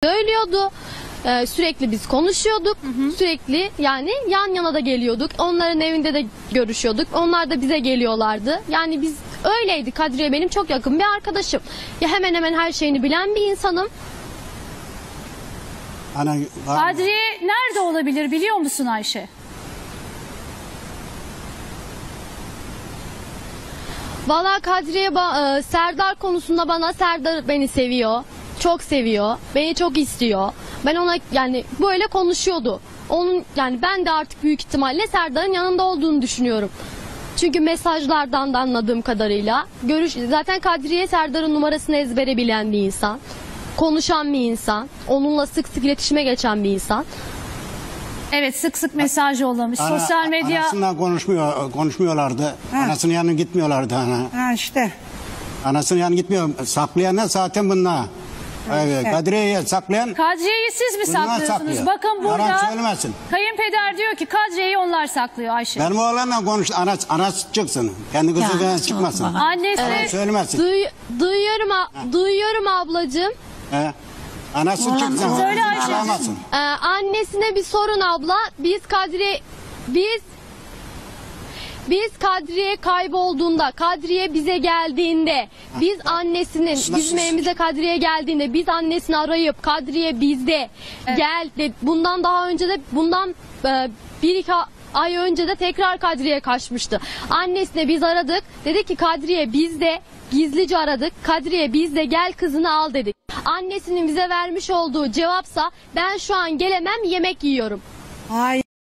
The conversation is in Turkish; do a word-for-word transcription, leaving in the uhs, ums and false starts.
Söylüyordu. Ee, sürekli biz konuşuyorduk. Hı hı. Sürekli yani yan yana da geliyorduk. Onların evinde de görüşüyorduk. Onlar da bize geliyorlardı. Yani biz öyleydi. Kadriye benim çok yakın bir arkadaşım. Ya hemen hemen her şeyini bilen bir insanım. Ana, Kadriye nerede olabilir biliyor musun Ayşe? Valla Kadriye ba- e, Serdar konusunda bana Serdar beni seviyor. Çok seviyor. Beni çok istiyor. Ben ona yani böyle konuşuyordu. Onun yani ben de artık büyük ihtimalle Serdar'ın yanında olduğunu düşünüyorum. Çünkü mesajlardan da anladığım kadarıyla görüş zaten Kadriye Serdar'ın numarasını ezbere bilen bir insan. Konuşan bir insan. Onunla sık sık iletişime geçen bir insan. Evet, sık sık mesaj yollamış. ana, Sosyal medya... Anasından konuşmuyor, konuşmuyorlardı. Ha. Anasının yanına gitmiyorlardı ana. Ha işte. Anasının yanına gitmiyor. Saklayan zaten bunlar. Evet, işte. Kadriye'yi saklayan Kadriye'yi siz mi bunlar saklıyorsunuz? saklıyor. Bakın burada Yalan söylemesin. kayınpeder diyor ki Kadriye'yi onlar saklıyor Ayşe. Benim oğlanla konuş, anas, anas çıksın. Kendi kızı Ya, çıkmasın. sorma. Annesi... Yalan söylemesin. Duy, duyuyorum a- duyuyorum ablacığım. He. Anası Oğlan- çıksın. Söyle Ayşe. Çıkamasın. Ee, annesine bir sorun abla. Biz Kadriye biz biz Kadriye kaybolduğunda, Kadriye bize geldiğinde, biz annesinin bizim evimize Kadriye geldiğinde biz annesini arayıp Kadriye bizde gel de, bundan daha önce de bundan e, bir iki ay önce de tekrar Kadriye kaçmıştı. Annesine biz aradık. Dedi ki Kadriye bizde. Gizlice aradık. Kadriye bizde gel kızını al dedik. Annesinin bize vermiş olduğu cevapsa ben şu an gelemem yemek yiyorum. Hayır.